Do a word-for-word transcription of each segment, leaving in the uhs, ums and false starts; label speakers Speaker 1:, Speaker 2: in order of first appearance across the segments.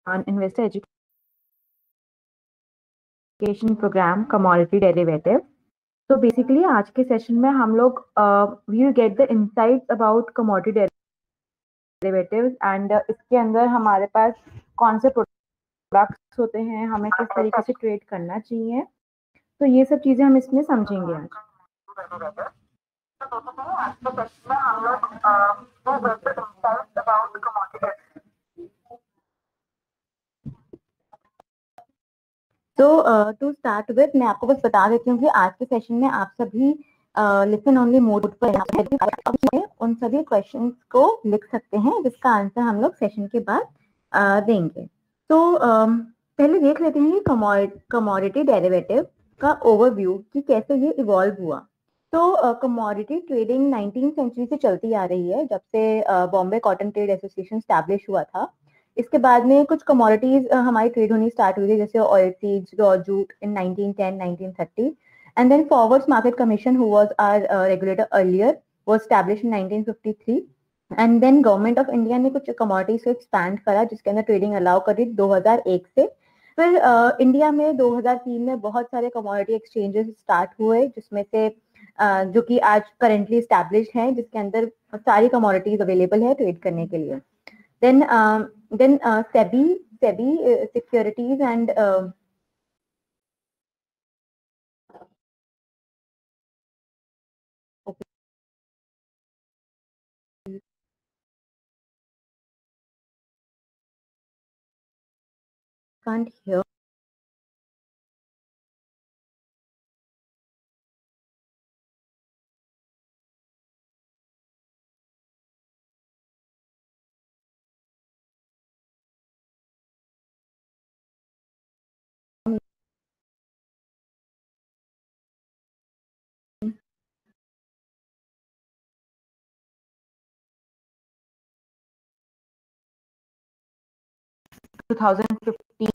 Speaker 1: on investor education program commodity derivative. तो basically आज के सेशन में हम लोग we will get the insights about commodity derivatives and इसके अंदर हमारे पास कौन से प्रोडक्ट्स होते हैं, हमें किस तरीके से ट्रेड करना चाहिए, तो ये सब चीजें हम इसमें समझेंगे आज। तो टू स्टार्ट विद मैं आपको बस बता देती हूँ कि आज के सेशन में आप सभी लिसन ओनली मोड पर उन सभी क्वेश्चंस को लिख सकते हैं जिसका आंसर हम लोग सेशन के बाद uh, देंगे। तो uh, पहले देख लेते हैं कमोडिटी डेरिवेटिव का ओवरव्यू कि कैसे ये इवॉल्व हुआ। तो कमोडिटी ट्रेडिंग नाइनटीन सेंचुरी से चलती आ रही है, जब से Bombay cotton trade association establish हुआ था। इसके बाद में कुछ कमोडिटीज हमारी ट्रेड होनी स्टार्ट हुई थी, जैसे oil seeds, raw jute in nineteen ten nineteen thirty, and then forwards market commission who was our regulator earlier was established in nineteen fifty three, and then government of India ने कुछ commodities को expand करा जिसके अंदर trading allow करी दो हज़ार एक से। फिर uh, इंडिया में दो हज़ार तीन में बहुत सारे कमोडिटी एक्सचेंजेस स्टार्ट हुए, जिसमें से uh, जो कि आज करेंटली एस्टैब्लिश्ड हैं, जिसके अंदर सारी कमोडिटीज अवेलेबल है ट्रेड करने के लिए। Then, um, then uh, SEBI, SEBI uh, Securities and uh, okay. Can't hear. twenty fifteen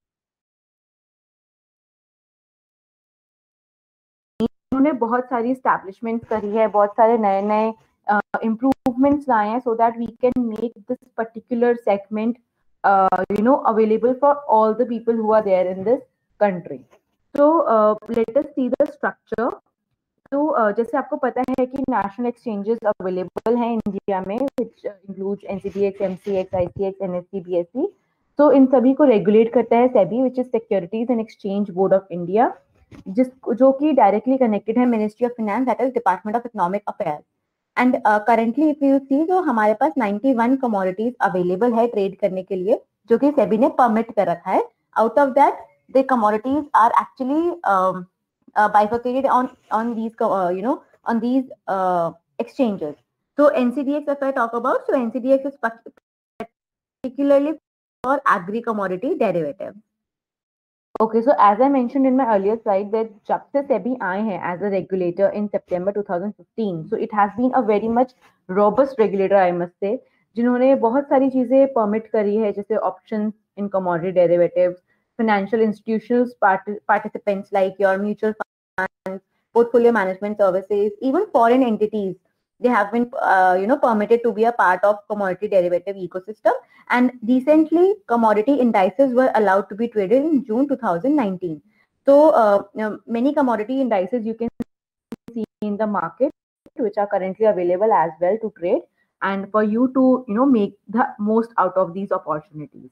Speaker 1: उन्होंने बहुत सारी एस्टैब्लिशमेंट करी है, बहुत सारे नए नए इम्प्रूवमेंट्स लाए हैं, so that we can make this particular segment you know available for all the people who are there in this country. तो let us see the structure. तो uh, जैसे आपको पता है कि नेशनल एक्सचेंजेस अवेलेबल हैं इंडिया में, which includes NCDEX, MCX, ICX, NSC, BSE. तो इन सभी को रेगुलेट करता है SEBI, which is securities and exchange board of India, जिस जो कि डायरेक्टली कनेक्टेड है ministry of finance, that is department of economic affairs. And currently if you see, तो हमारे पास इक्यानवे कमोडिटीज अवेलेबल है ट्रेड करने के लिए, जो कि सेबी ने परमिट कर रखा है। Out of that the commodities are actually Uh, bifurcated on on these uh, you know on these uh, exchanges. So N C D X, if I talk about, so N C D X is particularly for agri commodity derivative. Okay, so as I mentioned in my earlier slide that जब से SEBI आए हैं as a regulator in September twenty fifteen, so it has been a very much robust regulator, I must say, जिन्होंने बहुत सारी चीजें permit करी है, जैसे options in commodity derivatives, financial institutions part participants like your mutual funds, portfolio management services, even foreign entities, they have been uh, you know permitted to be a part of commodity derivative ecosystem. And recently commodity indices were allowed to be traded in June twenty nineteen. So uh, you know, many commodity indices you can see in the market, which are currently available as well to trade, and for you to you know make the most out of these opportunities.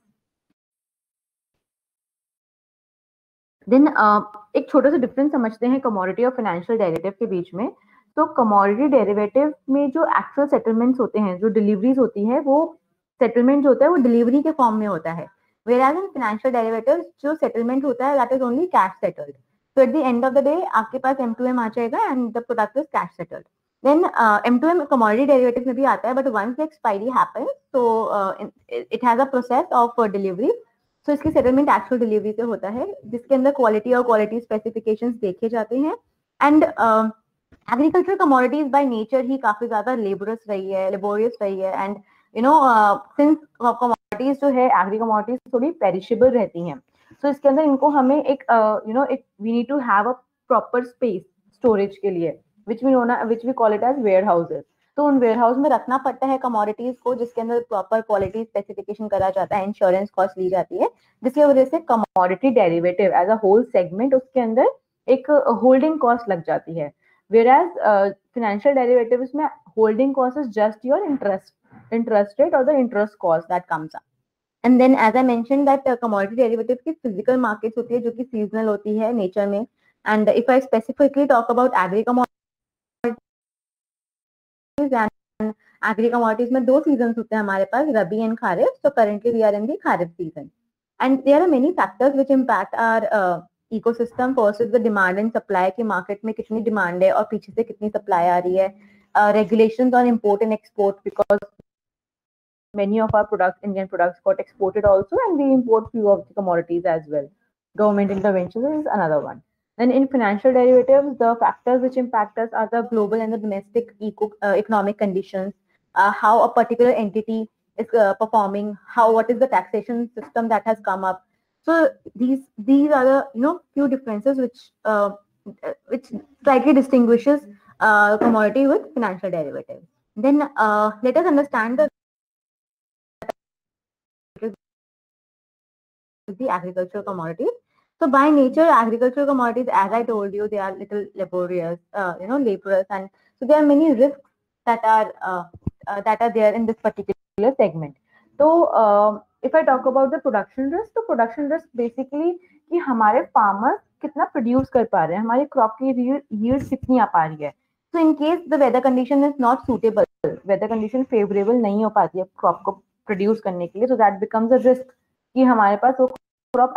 Speaker 1: Then uh, एक छोटा सा difference समझते हैं commodity और financial derivative के बीच में। तो commodity derivative में जो एक्चुअल सेटलमेंट्स होते हैं, जो डिलीवरीज होती है, वो सेटलमेंट जो होता है वो डिलीवरी के फॉर्म में होता है, वेयरएज इन फाइनेंशियल डेरिवेटिव्स जो सेटलमेंट होता है that is only cash settled. So at the end of the day आपके पास एम टू एम आ जाएगा and the product is cash settled. Then M to M commodity derivative में भी आता है, but once the expiry happens, so it has a process of delivery. So so, इसकी settlement actual delivery से होता है, जिसके अंदर क्वालिटी और क्वालिटी स्पेसिफिकेशंस देखे जाते हैं। And agriculture commodities by nature ही काफी ज्यादा लेबोरस रही है लेबोरियस रही है and you know since commodities जो है एग्री कमोडिटीज थोड़ी पेरिशेबल रहती हैं, सो so, इसके अंदर इनको हमें एक यू नो एक we need to have a proper space storage के लिए, विच वी नो ना which we call it as warehouses.
Speaker 2: तो उन वेयरहाउस में रखना पड़ता है कमोडिटीज को, जिसके अंदर प्रॉपर क्वालिटी स्पेसिफिकेशन करा जाता है, इंश्योरेंस कॉस्ट ली जाती है, जिसकी वजह से commodity derivative as a whole segment उसके अंदर एक होल्डिंग कॉस्ट लग जाती है. Whereas uh, financial derivatives में holding cost is just your interest interest rate or the interest cost that comes up. And then as I mentioned that uh, commodity derivatives की physical markets होती है जो कि seasonal होती है nature में. And if I specifically talk about agri commodities and agri commodities में दो seasons होते हैं हमारे पास, रबी and kharif. So currently we are in the kharif season. And there are many factors which impact our uh, ecosystem. First is the demand and supply की market में कितनी demand है और पीछे से कितनी supply आ रही है. Uh, regulations on import and export, because many of our products, Indian products, got exported also, and we import few of the commodities as well. Government interventions is another one. Then in financial derivatives, the factors which impact us are the global and the domestic eco, uh, economic conditions, uh, how a particular entity is uh, performing, how what is the taxation system that has come up. So these these are the you know few differences which uh, which slightly distinguishes uh, commodity with financial derivatives. Then uh, let us understand the the agricultural commodities. So by nature, agricultural commodities, as I told you, they are little laborious, uh, you know, laborious, and so there are many risks that are uh, uh, that are there in this particular segment. So uh, if I talk about the production risk, तो production risk basically कि हमारे farmers कितना produce कर पा रहे हैं, हमारी crop की yield कितनी आ पा रही है. So in case the weather condition is not suitable, weather condition favorable नहीं हो पाती है crop को produce करने के लिए, so that becomes a risk कि हमारे पास वो crop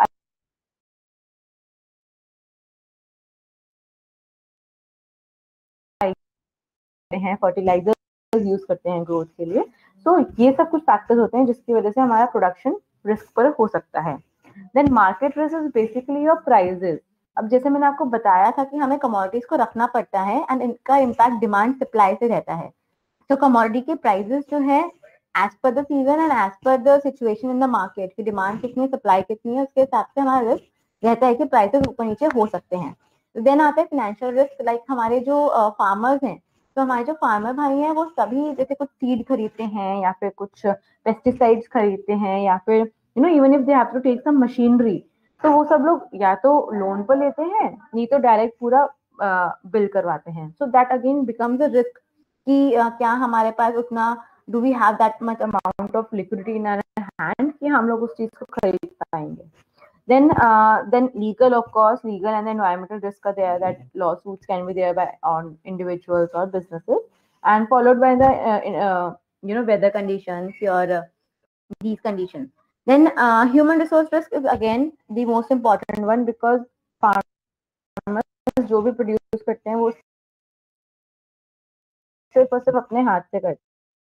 Speaker 2: हैं, फर्टिलाइजर्स यूज करते हैं ग्रोथ के लिए. तो ये सब कुछ फैक्टर्स होते हैं जिसकी वजह से हमारा प्रोडक्शन रिस्क पर हो सकता है. Then market risk is basically your prices. अब जैसे मैंने आपको बताया था कि हमें कमोडिटीज को रखना पड़ता है एंड इनका इम्पैक्ट डिमांड सप्लाई से रहता है. तो कमोडिटी के प्राइजेस जो है as per the season and as per the situation in the market की डिमांड कितनी सप्लाई कितनी है उसके हिसाब से हमारा रिस्क रहता है कि प्राइसेस ऊपर नीचे हो सकते हैं. देन आता है फाइनेंशियल रिस्क. लाइक हमारे जो फार्मर्स हैं, तो हमारे जो फार्मर भाई हैं वो सभी जैसे कुछ सीड खरीदते हैं या फिर कुछ पेस्टिसाइड्स खरीदते हैं या फिर you know even if they have to take some machinery, तो वो सब लोग या तो लोन पर लेते हैं नहीं तो डायरेक्ट पूरा बिल करवाते हैं. So that again becomes a risk कि uh, क्या हमारे पास उतना do we have that much amount of liquidity in our hand कि हम लोग उस चीज को खरीद पाएंगे. Then, uh, then legal, of course, legal and environmental risk are there, that lawsuits can be there by on individuals or businesses, and followed by the uh, in, uh, you know weather conditions, your uh, these conditions. Then uh, human resource risk is again the most important one, because farmers जो भी produce करते हैं वो सिर्फ और सिर्फ अपने हाथ से करते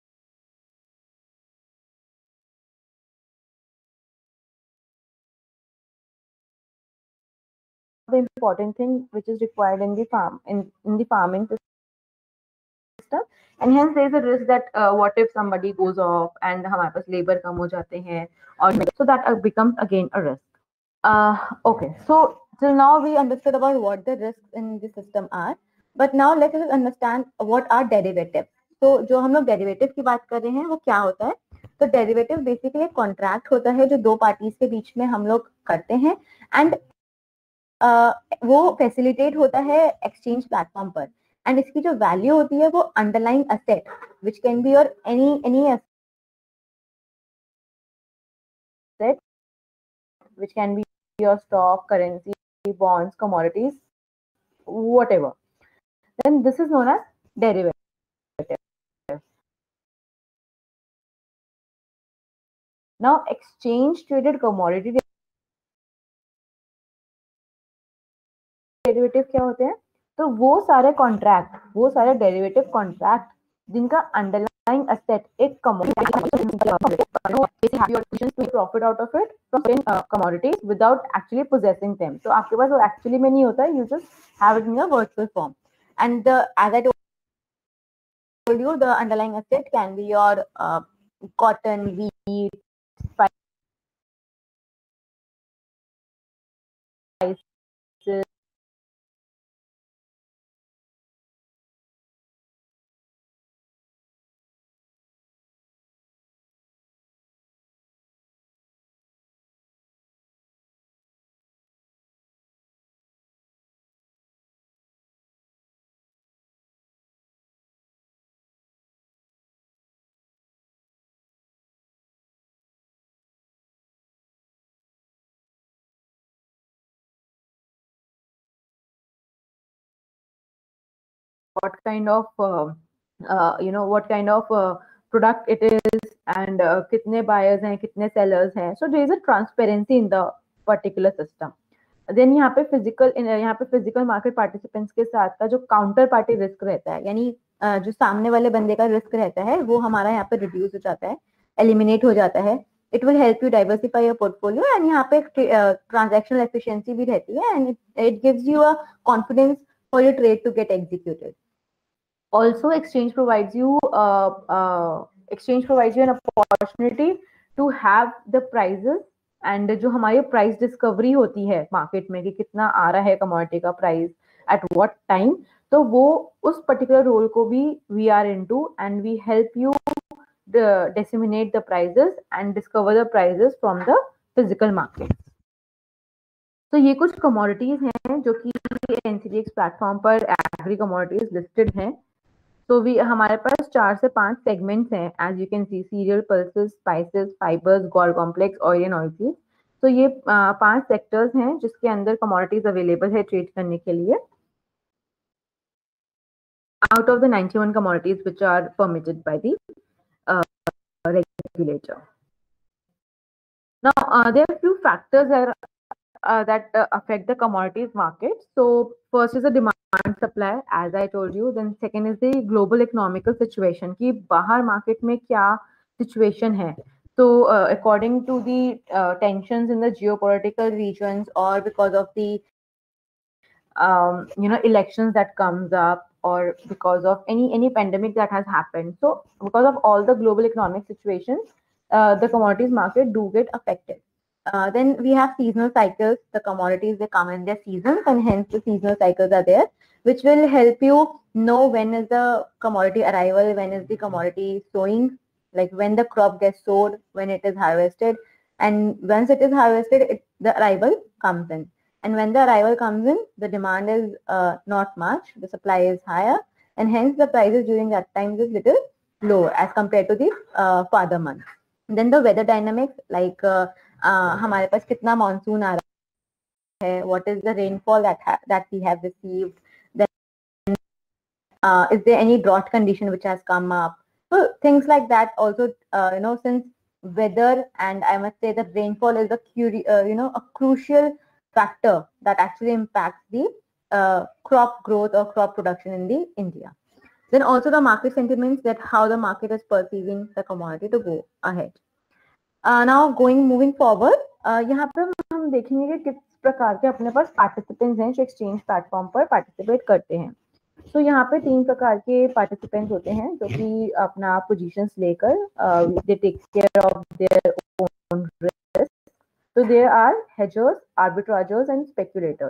Speaker 2: हैं. The important thing which is required in the farm in, in the farming system, and hence there is a risk that uh, what if somebody goes off and हमारे पास labor कम हो जाते हैं और so that uh, becomes again a risk. Uh, okay, so till now we understood about what the risks in the system are, but now let us understand what are derivatives. तो जो हम लोग derivative की बात कर रहे हैं वो क्या होता है. तो डेरिवेटिव बेसिकली एक कॉन्ट्रैक्ट होता है जो दो पार्टीज के बीच में हम लोग करते हैं एंड Uh, वो फैसिलिटेट होता है एक्सचेंज प्लेटफॉर्म पर. एंड इसकी जो वैल्यू होती है वो underlying asset which can be your any any asset which can be your stock, currency, bonds, commodities, whatever. Then this is known as derivative. Now exchange traded commodity derivative क्या होते हैं. तो वो सारे कॉन्ट्रैक्ट वो सारे डेरिवेटिव कॉन्ट्रैक्ट जिनका underlying asset एक profit out of it from commodities without actually possessing them. तो आपके पास वो एक्चुअली में नहीं होता है, you just have it in your virtual form. And as I told you, the underlying asset can be your uh, cotton, wheat, spices,
Speaker 1: what kind of uh, uh, you know what kind of uh, product it is, and uh, कितने buyers हैं, कितने sellers हैं. So there is a transparency in the particular system. देन यहाँ पे physical यहाँ पे physical market participants के साथ का जो काउंटर पार्टी रिस्क रहता है, यानी uh, जो सामने वाले बंदे का रिस्क रहता है, वो हमारा यहाँ पे रिड्यूस हो जाता है, एलिमिनेट हो जाता है. It will help you diversify your portfolio, and यहाँ पे ट्रांजैक्शनल एफिशिएंसी भी रहती है, and it gives you a confidence for your trade to get executed. Also, exchange provides you uh, uh, exchange provides you an opportunity to have the prices, and जो हमारी price discovery होती है market में कि कितना आ रहा है commodity का प्राइस एट व्हाट टाइम, तो वो उस पर्टिकुलर रोल को भी we are into, and we help you disseminate the prices and discover the prices from the physical market. तो ये कुछ कमोडिटीज हैं जो कि एनसीडीएक्स प्लेटफॉर्म पर एग्री कमोडिटीज लिस्टेड हैं. तो वी हमारे पास चार से पांच सेगमेंट्स हैं, as you can see, cereal, pulses, spices, fibres, gold complex, oil and oil. तो ये पांच सेक्टर्स हैं जिसके अंदर कमोडिटीज अवेलेबल है ट्रेड करने के लिए, out of the ninety-one commodities which are permitted by the uh, regulator. Now, uh, there are a few factors that, uh, that uh, affect the commodities market. So, first is the demand supply, as I told you. Then, second is the global economical situation. कि बाहर market में क्या situation है. So, uh, according to the uh, tensions in the geopolitical regions, or because of the um, you know elections that comes up, or because of any any pandemic that has happened. So because of all the global economic situations, uh, the commodities market do get affected. Uh, then we have seasonal cycles. The commodities, they come in their seasons, and hence the seasonal cycles are there, which will help you know when is the commodity arrival, when is the commodity sowing, like when the crop gets sowed, when it is harvested, and once it is harvested, it, the arrival comes in. And when the arrival comes in, the demand is uh, not much, the supply is higher, and hence the prices during that time is little lower as compared to the uh, further months. Then the weather dynamics, like uh, uh, हमारे पास कितना monsoon आ रहा है, what is the rainfall that ha that we have received, then uh, is there any drought condition which has come up. So things like that also, uh, you know, since weather, and I must say that rainfall is a uh, you know a crucial factor that actually impacts the uh, crop growth or crop production in the India. Then also the market sentiments, that how the market is perceiving the commodity to go ahead. Uh, now going moving forward, uh, यहाँ पे हम देखेंगे कि किस प्रकार के अपने पास participants हैं जो exchange platform पर participate करते हैं. तो यहाँ पे तीन प्रकार के participants होते हैं जो कि अपना positions लेकर uh, they take care of their own risk. So there are hedgers, arbitrageurs, and speculators.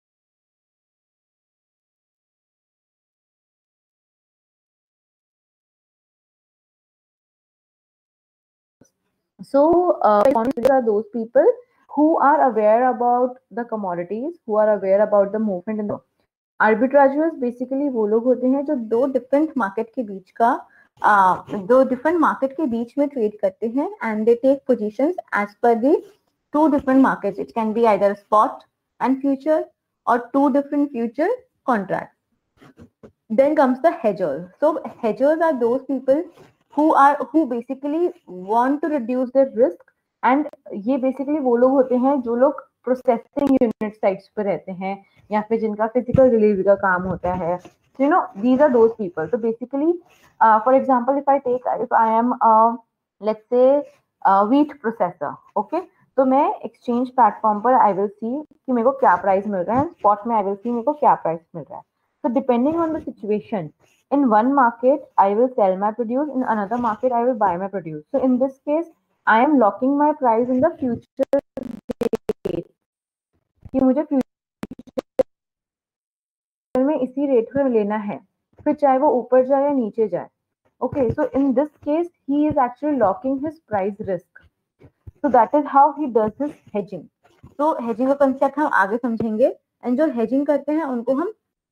Speaker 1: So uh, these are those people who are aware about the commodities, who are aware about the movement in the arbitrageurs. Basically वो लोग होते हैं जो दो different market के बीच का uh, दो different market के बीच में trade करते हैं, and they take positions as per the two different markets. It can be either spot and future, or two different future contracts. Then comes the hedgers. So hedgers are those people who are who basically want to reduce their risk, and ये basically वो लोग होते हैं जो लोग processing unit sites पर रहते हैं या फिर जिनका physical delivery का काम होता है. So, you know, these are those people. So basically, uh, for example, if I take if I am uh, let's say a wheat processor, okay, तो मैं exchange platform पर I will see कि मेरे को क्या price मिल रहा है, spot में I will see मेरे को क्या price मिल रहा है. So depending on the situation, in one market I will sell my produce, in another market I will buy my produce. So in this case, I am locking my price in the future date कि मुझे future में इसी rate पर लेना है, फिर चाहे वो ऊपर जाए या नीचे जाए. Okay, so in this case, he is actually locking his price risk. So that is how he does his hedging. So hedging का concept हम आगे समझेंगे, and जो hedging करते हैं उनको हम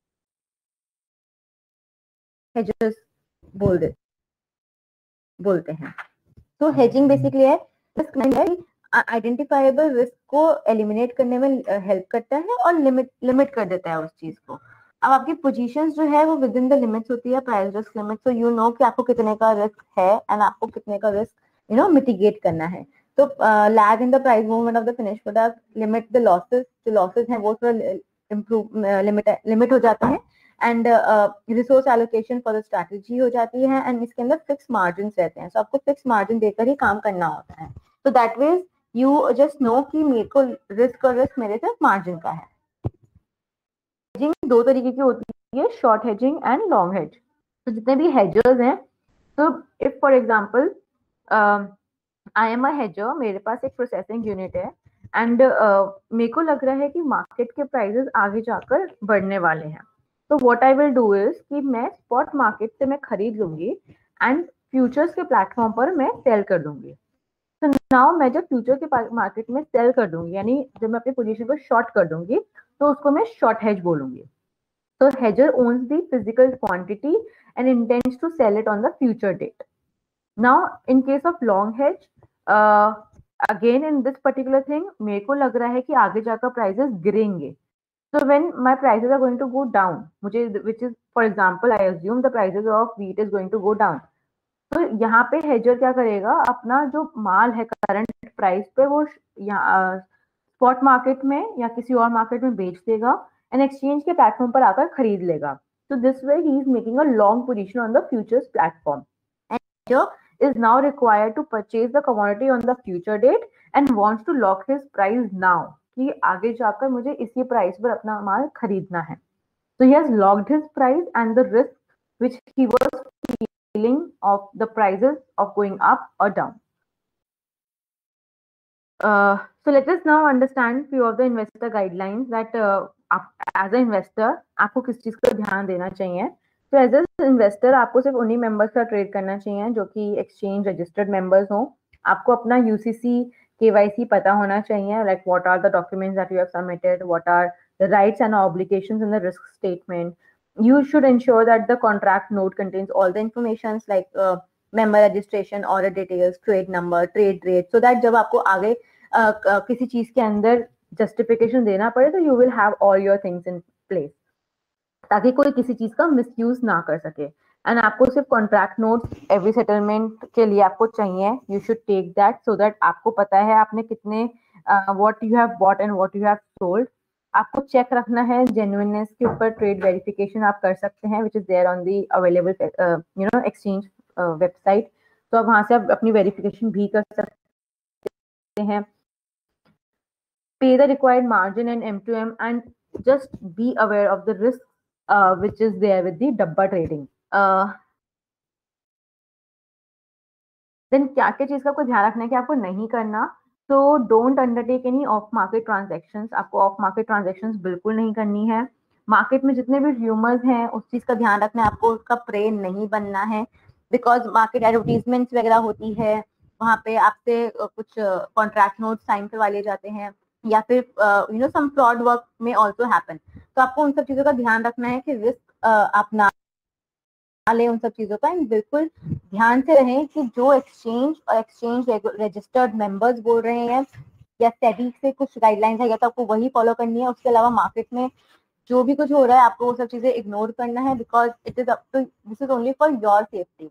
Speaker 1: hedgers बोल दे बोलते हैं. So hedging basically है risk है, identifiable risk को eliminate करने में help करता है और limit limit कर देता है उस चीज को.
Speaker 2: अब आपकी पोजीशंस जो है वो विद इन द लिमिट्स होती है, प्राइस रिस्क लिमिट, तो यू नो कि आपको कितने का रिस्क है एंड आपको कितने का रिस्क यू नो मिटिगेट करना है। तो lag in the price movement of the finish product, limit the losses, जो लॉसेस हैं वो थोड़ा इम्प्रूव लिमिट लिमिट हो जाते हैं, and resource allocation for the strategy हो जाती है, एंड इसके अंदर फिक्स मार्जिन रहते हैं, सो so, आपको फिक्स मार्जिन देकर ही काम करना होता है। तो that means you just know कि मेरे को रिस्क और रिस्क मेरे सिर्फ मार्जिन का है। हेजिंग दो तरीके की होती है, short hedging and long hedge. तो जितने भी हेजर्स हैं, तो if for example I am a hedger, मेरे पास एक प्रोसेसिंग यूनिट है एंड uh, मेरे को लग रहा है कि मार्केट के प्राइसेस आगे जाकर बढ़ने वाले हैं, तो what I will do is कि मैं स्पॉट मार्केट से मैं खरीद लूंगी एंड फ्यूचर्स के प्लेटफॉर्म पर मैं सेल कर दूंगी। तो नाउ मैं जब फ्यूचर के मार्केट में सेल कर दूंगी, यानी जब मैं अपनी पोजीशन को शॉर्ट कर दूंगी, तो उसको मैं शॉर्ट हेज बोलूंगी। तो hedger owns the physical quantity and intends to sell it on the future date. Now, in case of long hedge, uh, again in this particular thing, मेरे को लग रहा है कि आगे जाकर prices गिरेंगे. So when my prices are going to go down, मुझे which is for example, I assume the prices of wheat is going to go down. तो यहाँ पे hedger क्या करेगा, अपना जो माल है करंट प्राइस पे वो यहाँ स्पॉट मार्केट में या किसी और मार्केट में बेच देगा एंड एक्सचेंज के प्लेटफॉर्म पर आकर खरीद लेगा। तो this way he is making a long position on the futures platform and is now required to purchase the commodity on the future date and wants to lock his price now, कि आगे जाकर मुझे इसी price पर अपना माल खरीदना है। So he has locked his price and the risk which he was feeling of the prices of going up or down. Uh, so let us now understand few of the investor guidelines that uh, आप as a investor आपको किस चीज का ध्यान देना चाहिए। तो as a investor आपको सिर्फ उन्हीं मेंबर्स का ट्रेड करना चाहिए जो कि एक्सचेंज रजिस्टर्ड मेंबर्स हों। आपको अपना यूसीसी केवाईसी पता होना चाहिए, like what are the documents that you have submitted, what are the rights and obligations in the risk statement. You should ensure that the contract note contains all the informations like uh, member registration, order details, trade number, trade rate, so that जब आपको आगे uh, uh, किसी चीज के अंदर justification देना पड़े तो you will have all your things in place, ताकि कोई किसी चीज का मिसयूज ना कर सके। एंड आपको सिर्फ कॉन्ट्रैक्ट नोट्स एवरी सेटलमेंट के लिए आपको चाहिए, you should take that so that आपको पता है आपने कितने what you have bought and what you have sold. आपको चेक रखना है जेन्युइननेस के ऊपर, ट्रेड वेरिफिकेशन आप कर सकते हैं which is there on the available you know exchange website, तो आप वहां से आप अपनी वेरिफिकेशन भी कर सकते हैं। Pay the required margin and M to M and just be aware of the risk which is there with the dabba trading. Then क्या क्या चीज का आपको ध्यान रखना है कि आपको नहीं करना। तो don't undertake any off market transactions, आपको ऑफ मार्केट ट्रांजैक्शंस बिल्कुल नहीं करनी है। मार्केट में जितने भी र्यूमर्स हैं उस चीज का ध्यान रखना है, आपको उसका प्रे नहीं बनना है, बिकॉज मार्केट एडवर्टीजमेंट्स वगैरह होती है, वहाँ पे आपसे कुछ कॉन्ट्रैक्ट नोट साइन करवा लिए जाते हैं, या फिर you know some fraud work में ऑल्सो हैपन। तो आपको उन सब चीजों का ध्यान रखना है कि रिस्क आप ना ले उन सब चीजों का, बिल्कुल ध्यान से रहें कि जो एक्सचेंज और एक्सचेंज रजिस्टर्ड मेंबर्स बोल रहे हैं या सेबी से कुछ गाइडलाइंस है या तो आपको वही फॉलो करनी है। उसके अलावा मार्केट में जो भी कुछ हो रहा है आपको वो सब चीजें इग्नोर करना है, because it is up to this is only for your safety.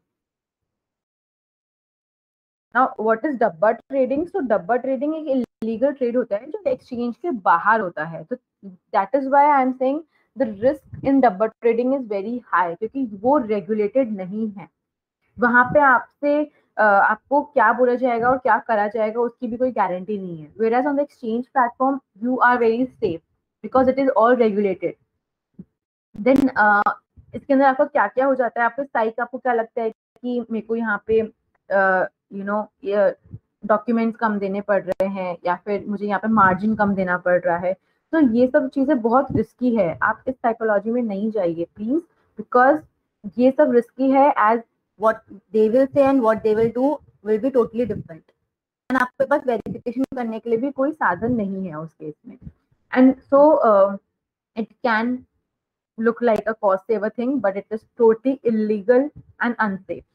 Speaker 2: Now what is dabba trading? So dabba trading एक इलीगल ट्रेड होता है जो एक्सचेंज के बाहर होता है। तो that is why I am saying the risk in dabba trading is very high, क्योंकि वो रेगुलेटेड नहीं है। वहां पे आपसे आपको क्या बोला जाएगा और क्या करा जाएगा उसकी भी कोई गारंटी नहीं है। Whereas on the exchange platform you are very safe because it is all regulated. Then इसके अंदर आपको क्या क्या हो जाता है, आपको साइक आपको क्या लगता है कि मेरे को यहाँ पे यू नो डॉक्यूमेंट्स कम देने पड़ रहे हैं या फिर मुझे यहाँ पे मार्जिन कम देना पड़ रहा है, तो ये सब चीजें बहुत रिस्की है। आप इस साइकोलॉजी में नहीं जाइए प्लीज, बिकॉज ये सब रिस्की है। As what they will say and what they will do will be totally different, and आपके पास वेरिफिकेशन करने के लिए भी कोई साधन नहीं है उस केस में, and so uh, it can look like a cost saver thing but it is totally illegal and unsafe.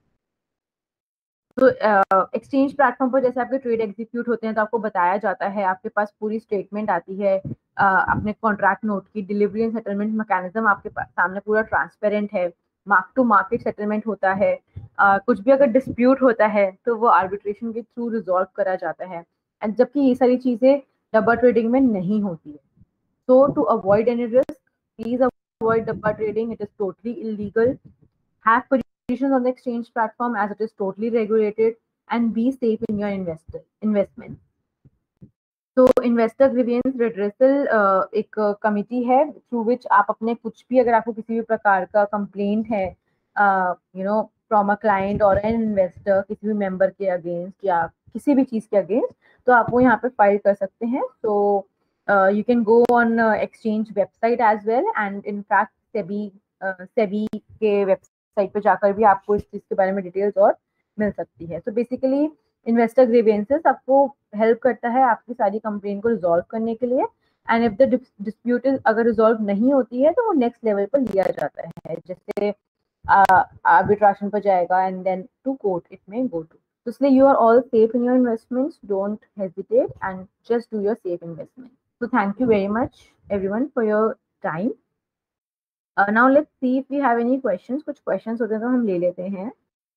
Speaker 2: तो एक्सचेंज प्लेटफॉर्म पर जैसे आपके ट्रेड एग्जीक्यूट होते हैं तो आपको बताया जाता है, आपके पास पूरी स्टेटमेंट आती है
Speaker 1: अपने कॉन्ट्रैक्ट नोट की डिलीवरी एंड सेटलमेंट मैकेनिज्म आपके सामने पूरा ट्रांसपेरेंट है, मार्क टू मार्केट सेटलमेंट होता है, uh, कुछ भी अगर डिस्प्यूट होता है तो वो आर्बिट्रेशन के थ्रू रिजॉल्व करा जाता है, एंड जबकि ये सारी चीजें डब्बा ट्रेडिंग में नहीं होती है. So to avoid any risk, please avoid dabba trading. It is totally illegal. Have positions on the exchange platform as it is totally regulated, and be safe in your investor investment. तो investor grievance redressal एक committee है through which आप अपने कुछ भी, अगर आपको किसी भी प्रकार का कंप्लेंट है you know from a client और एन इन्वेस्टर, किसी भी मेंबर के अगेंस्ट या किसी भी चीज़ के अगेंस्ट, तो आप वो यहाँ पे फाइल कर सकते हैं. तो you can go on exchange website as well, and in fact SEBI SEBI के वेबसाइट पे जाकर भी आपको इस चीज़ के बारे में डिटेल्स और मिल सकती है. तो बेसिकली इन्वेस्टर ग्रीवेंसेस आपको हेल्प करता है आपकी सारी कंप्लेन को रिजॉल्व करने के लिए, एंड इफ द डिस्प्यूट अगर रिजॉल्व नहीं होती है तो वो नेक्स्ट लेवल पर लिया जाता है, जैसे आर्बिट्रेशन पर जाएगा and then to court it में गो टू. तो इसलिए you are all safe in your investments, don't hesitate and just do your safe investment. So thank you very much everyone for your time. Uh, now let's see if we have any questions. कुछ questions होते हैं तो हम ले लेते हैं.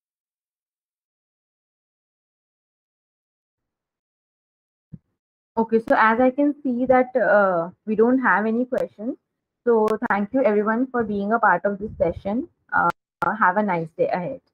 Speaker 1: Okay, so as I can see that uh, we don't have any questions. So thank you everyone for being a part of this session. Uh, have a nice day ahead.